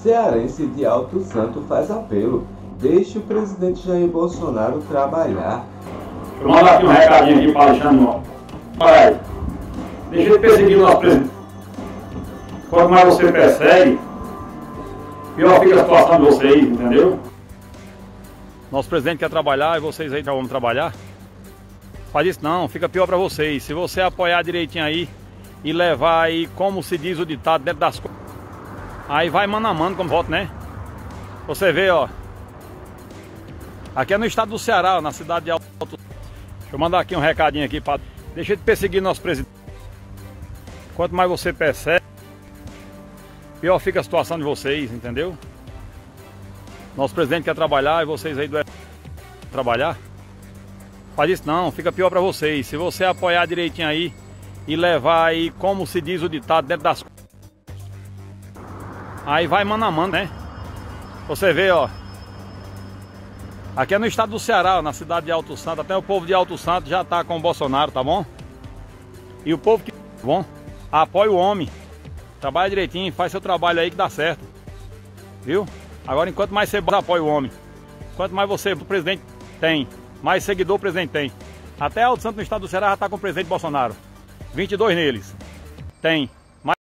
Cearense de Alto Santo faz apelo. Deixe o presidente Jair Bolsonaro trabalhar. Eu mando aqui um recadinho aqui para o Alexandre. Pai, deixa de perseguir o nosso presidente. Quanto mais você persegue, pior fica a situação de vocês, entendeu? Nosso presidente quer trabalhar e vocês aí já vão trabalhar? Faz isso não, fica pior para vocês. Se você apoiar direitinho aí e levar aí, como se diz o ditado, dentro das coisas, aí vai mano a mano como voto, né? Você vê, ó. Aqui é no estado do Ceará, na cidade de Alto. Deixa eu mandar aqui um recadinho aqui para... Deixa de perseguir nosso presidente. Quanto mais você persegue, pior fica a situação de vocês, entendeu? Nosso presidente quer trabalhar e vocês aí devem trabalhar? Faz isso não, fica pior para vocês. Se você apoiar direitinho aí e levar aí, como se diz o ditado, dentro das coisas, aí vai mano a mano, né? Você vê, ó. Aqui é no estado do Ceará, na cidade de Alto Santo. Até o povo de Alto Santo já tá com o Bolsonaro, tá bom? E o povo que... bom, apoia o homem. Trabalha direitinho, faz seu trabalho aí que dá certo. Viu? Agora, enquanto mais você apoia o homem, quanto mais você, o presidente tem, mais seguidor o presidente tem. Até Alto Santo, no estado do Ceará, já tá com o presidente Bolsonaro. 22 neles. Tem.